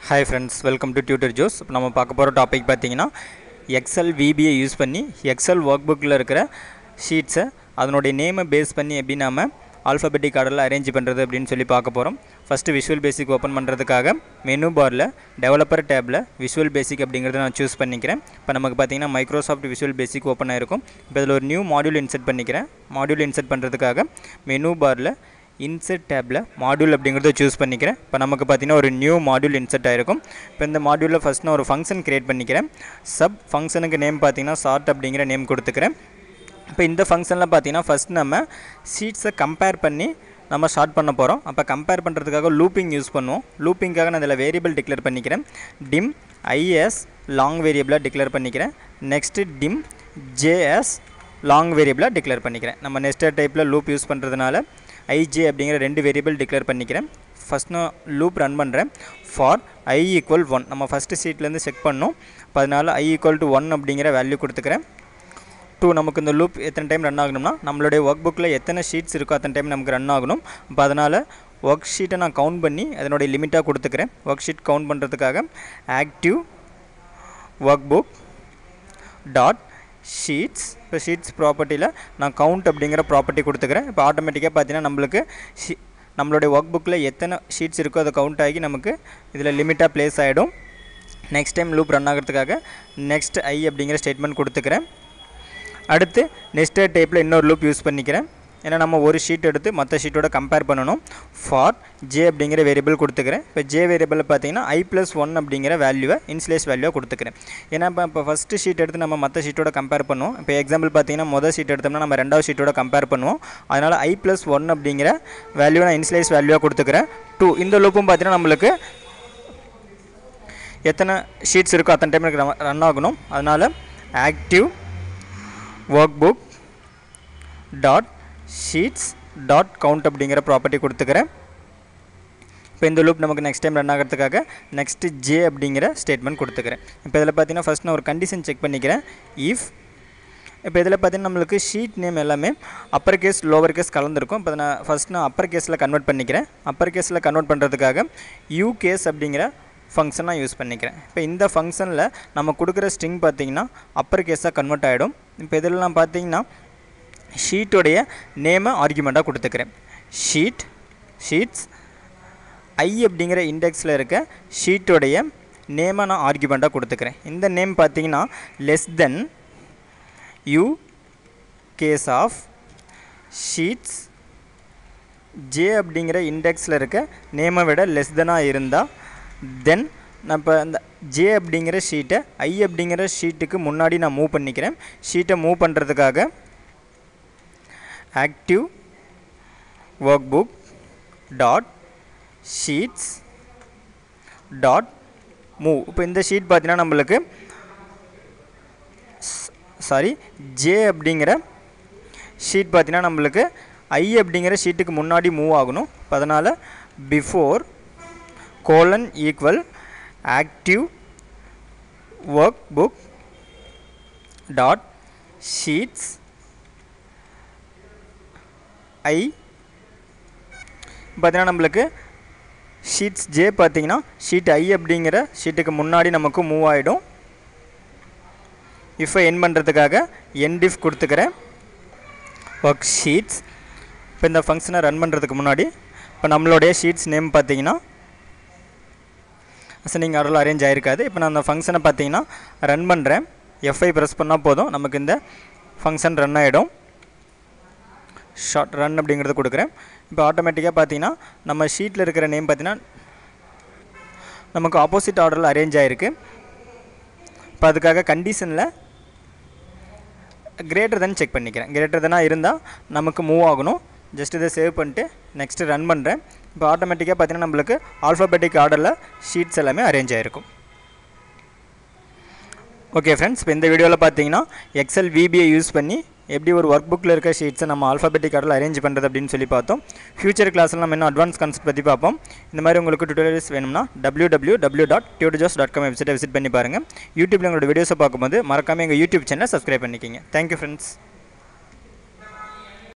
Hi friends, welcome to Tutor Juice. இப்போ நம்ம பார்க்க போகிற டாபிக் பார்த்தீங்கன்னா எக்ஸல் VBA யூஸ் பண்ணி எக்ஸல் ஒர்க் புக்கில் இருக்கிற ஷீட்ஸை அதனுடைய நேமை பேஸ் பண்ணி எப்படி நாம் ஆல்ஃபபெட்டிக் ஆர்டரில் அரேஞ்ச் பண்ணுறது அப்படின்னு சொல்லி பார்க்க போகிறோம். ஃபஸ்ட்டு விஷுவல் பேசிக் ஓப்பன் பண்ணுறதுக்காக மெனு பாரில் டெவலப்பர் டேப்பில் விஷுவல் பேசிக் அப்படிங்கிறத நான் சூஸ் பண்ணிக்கிறேன். இப்போ நமக்கு பார்த்தீங்கன்னா மைக்ரோசாஃப்ட் விஷுவல் பேசிக் ஓப்பன் ஆகிருக்கும். இப்போ இதில் ஒரு நியூ மாடியூல் இன்செர்ட் பண்ணிக்கிறேன். மாடியூல் இன்செர்ட் பண்ணுறதுக்காக மெனு பாரில் இன்செர்ட் டேப்பில் மாடியூல் அப்படிங்கிறத சூஸ் பண்ணிக்கிறேன். இப்போ நமக்கு பார்த்தீங்கன்னா ஒரு நியூ மாடியூல் இன்செர்ட் ஆகிருக்கும். இப்போ இந்த மாடியூலில் ஃபஸ்ட் நான் ஒரு ஃபங்க்ஷன் க்ரியேட் பண்ணிக்கிறேன். சப் ஃபங்க்ஷனுக்கு நேம் பார்த்தீங்கன்னா சார்ட் அப்படிங்கிற நேம் கொடுத்துக்கிறேன். இப்போ இந்த ஃபங்க்ஷனில் பார்த்தீங்கன்னா ஃபஸ்ட் நம்ம ஷீட்ஸை கம்பேர் பண்ணி நம்ம ஸ்டார்ட் பண்ண போகிறோம். அப்போ கம்பேர் பண்ணுறதுக்காக லூப்பிங் யூஸ் பண்ணுவோம். லூப்பிங்காக நான் இதில் வேரியபிள் டிக்ளேர் பண்ணிக்கிறேன். டிம் ஐஎஸ் லாங் வேரியபிளாக டிக்ளேர் பண்ணிக்கிறேன். நெக்ஸ்ட்டு டிம் ஜேஎஸ் லாங் வேரியபிளாக டிக்ளேர் பண்ணிக்கிறேன். நம்ம நெஸ்டட் டைப்பில் லூப் யூஸ் பண்ணுறதுனால ஐஜே அப்படிங்கிற ரெண்டு வேரியபிள் டிக்ளேர் பண்ணிக்கிறேன். ஃபஸ்ட் நான் லூப் ரன் பண்ணுறேன். ஃபார் ஐ ஈக்குவல் 1 நம்ம ஃபஸ்ட்டு ஷீட்லேருந்து செக் பண்ணோம். இப்போ அதனால் ஐ ஈக்குவல் டு 1 அப்படிங்கிற வேல்யூ கொடுத்துக்கிறேன். 2 நமக்கு இந்த லூப் எத்தனை டைம் ரன் ஆகணும்னா நம்மளுடைய ஒர்க் புக்கில் எத்தனை ஷீட்ஸ் இருக்கோ அத்தனை டைம் நமக்கு ரன் ஆகணும். இப்போ அதனால் ஒர்க் ஷீட்டை நான் கவுண்ட் பண்ணி அதனுடைய லிமிட்டாக கொடுத்துக்கிறேன். ஒர்க் ஷீட் கவுண்ட் பண்ணுறதுக்காக active work book dot sheets. இப்போ ஷீட்ஸ் ப்ராப்பர்ட்டியில் நான் கவுண்ட் அப்படிங்கிற ப்ராப்பர்ட்டி கொடுத்துக்கிறேன். இப்போ ஆட்டோமேட்டிக்காக பார்த்தீங்கன்னா நம்மளுக்கு நம்மளுடைய ஒர்க் புக்கில் எத்தனை ஷீட்ஸ் இருக்கோ அதை கவுண்ட் ஆகி நமக்கு இதில் லிமிட்டாக ப்ளேஸ் ஆகிடும். நெக்ஸ்ட் டைம் லூப் ரன் ஆகிறதுக்காக நெக்ஸ்ட் ஐ அப்படிங்கிற ஸ்டேட்மெண்ட் கொடுத்துக்கிறேன். அடுத்து நெஸ்டட் டைப்பில் இன்னொரு லூப் யூஸ் பண்ணிக்கிறேன். ஏன்னா நம்ம ஒரு ஷீட் எடுத்து மற்ற ஷீட்டோட கம்பேர் பண்ணணும். ஃபார் ஜே அப்படிங்கிற வேரியபிள் கொடுத்துக்கிறேன். இப்போ ஜே வேரியபிளில் பார்த்தீங்கன்னா i+1 அப்படிங்கிற வேல்யூவை இன்ஸ்லேஸ் வேல்யூவாக கொடுத்துக்கிறேன். ஏன்னா இப்போ ஃபஸ்ட்டு ஷீட் எடுத்து நம்ம மற்ற ஷீட்டோட கம்பேர் பண்ணுவோம். இப்போ எக்ஸாம்பிள் பார்த்தீங்கன்னா மொதல் ஷீட் எடுத்தோம்னா நம்ம ரெண்டாவது ஷீட்டோட கம்பேர் பண்ணுவோம். அதனால் i+1 அப்படிங்கிற வேல்யூவை நான் இன்ஸ்லேஸ் வேல்யூவாக கொடுத்துக்கிறேன். 2 இந்த லூப்பும் பார்த்தீங்கன்னா நம்மளுக்கு எத்தனை ஷீட்ஸ் இருக்கோ அத்தனை டைம் எனக்கு ரன் ஆகணும். அதனால் active workbook dot sheets dot count அப்படிங்கிற ப்ராப்பர்ட்டி கொடுத்துக்கிறேன். இப்போ இந்த லூப் நமக்கு நெக்ஸ்ட் டைம் ரன் ஆகிறதுக்காக நெக்ஸ்ட்டு ஜே அப்படிங்கிற ஸ்டேட்மெண்ட் கொடுத்துக்கிறேன். இப்போ இதில் பார்த்தீங்கன்னா ஃபஸ்ட் நான் ஒரு கண்டிஷன் செக் பண்ணிக்கிறேன். இஃப் இப்போ இதில் பார்த்தீங்கன்னா நம்மளுக்கு ஷீட் நேம் எல்லாமே அப்பர் கேஸ் லோவர் கேஸ் கலந்துருக்கும். இப்போ நான் ஃபஸ்ட் நான் அப்பர் கேஸில் கன்வெர்ட் பண்ணிக்கிறேன். அப்பர் கேஸில் கன்வெர்ட் பண்ணுறதுக்காக யூ கேஸ் அப்படிங்கிற ஃபங்க்ஷன் நான் யூஸ் பண்ணிக்கிறேன். இப்போ இந்த ஃபங்க்ஷனில் நம்ம கொடுக்குற ஸ்ட்ரிங் பார்த்திங்கன்னா அப்பர் கேஸாக கன்வெர்ட் ஆகிடும். இப்போ இதெல்லாம் பார்த்தீங்கன்னா ஷீட்டோடைய நேமை ஆர்குமெண்ட்டாக கொடுத்துக்கிறேன். ஷீட்ஸ் ஐ அப்படிங்கிற இண்டெக்ஸில் இருக்க ஷீட்டோடைய நேமை நான் ஆர்குமெண்ட்டாக கொடுத்துக்கிறேன். இந்த நேம் பார்த்தீங்கன்னா less than U case of sheets j அப்படிங்கிற இண்டெக்ஸில் இருக்க நேமை விட லெஸ் தெனாக இருந்தால் தென் நான் இப்போ அந்த ஜே அப்படிங்கிற ஷீட்டை ஐ அப்படிங்கிற ஷீட்டுக்கு முன்னாடி நான் மூவ் பண்ணிக்கிறேன். ஷீட்டை மூவ் பண்ணுறதுக்காக active work book dot sheets dot move. இப்போ இந்த ஷீட் பார்த்தீங்கன்னா நம்மளுக்கு ஜே அப்படிங்கிற ஷீட் பார்த்தீங்கன்னா நம்மளுக்கு ஐ அப்படிங்கிற ஷீட்டுக்கு முன்னாடி மூவ் ஆகணும். இப்போ அதனால் before colon equal active work book dot sheets i பார்த்தீங்கன்னா நம்மளுக்கு ஷீட்ஸ் ஜே பார்த்தீங்கன்னா ஷீட் ஐ அப்படிங்கிற ஷீட்டுக்கு முன்னாடி நமக்கு மூவ் ஆகிடும். இஃபை என் பண்ணுறதுக்காக எண்ட் இஃப் கொடுத்துக்கிறேன். ஒர்க் ஷீட்ஸ் இப்போ இந்த ஃபங்க்ஷனை ரன் பண்ணுறதுக்கு முன்னாடி இப்போ நம்மளுடைய ஷீட்ஸ் நேம் பார்த்தீங்கன்னா அசெண்டிங் ஆர்டரில் அரேஞ்ச் ஆகிருக்காது. இப்போ நான் அந்த ஃபங்க்ஷனை பார்த்தீங்கன்னா ரன் பண்ணுறேன். எஃப்ஐ ப்ரெஸ் பண்ணால் போதும் நமக்கு இந்த ஃபங்க்ஷன் ரன் ஆகிடும். ஷார்ட் ரன் அப்படிங்கிறது கொடுக்குறேன். இப்போ ஆட்டோமேட்டிக்காக பார்த்தீங்கன்னா நம்ம ஷீட்டில் இருக்கிற நேம் பார்த்தீங்கன்னா நமக்கு ஆப்போசிட் ஆர்டரில் அரேஞ்ச் ஆகிருக்கு. இப்போ அதுக்காக கண்டிஷனில் கிரேட்டர் தென் செக் பண்ணிக்கிறேன். கிரேட்டர் தெனாக இருந்தால் நமக்கு மூவ் ஆகணும். ஜஸ்ட் இதை சேவ் பண்ணிட்டு நெக்ஸ்ட்டு ரன் பண்ணுறேன். இப்போ ஆட்டோமேட்டிக்காக பார்த்தீங்கன்னா நம்மளுக்கு ஆல்ஃபபெட்டிக் ஆர்டரில் ஷீட்ஸ் எல்லாமே அரேஞ்ச் ஆகிருக்கும். ஓகே ஃப்ரெண்ட்ஸ், இப்போ இந்த வீடியோவில் பார்த்தீங்கன்னா எக்ஸல் VBA யூஸ் பண்ணி எப்படி ஒரு ஒர்க் புக்கில் இருக்க ஷீட்ஸை நம்ம ஆல்ஃபபெட்டிக் ஆர்டரில் அரேஞ்ச் பண்ணுறது அப்படின்னு சொல்லி பார்த்தோம். ஃபியூச்சர் கிளாஸில் நம்ம இன்னும் அட்வான்ஸ் கான்செப்ட் பற்றி பார்ப்போம். இந்த மாதிரி உங்களுக்கு டுட்டோரியல்ஸ் வேணும்னா www.tutorjuice.com வெப்சைட்டை விசிட் பண்ணி பாருங்கள். யூடியூப்பில் உங்களோட வீடியோஸை பார்க்கும்போது மறக்காமல் எங்கள் யூடியூப் சேனலை சப்ஸ்கிரைப் பண்ணிக்கிங்க. Thank you friends.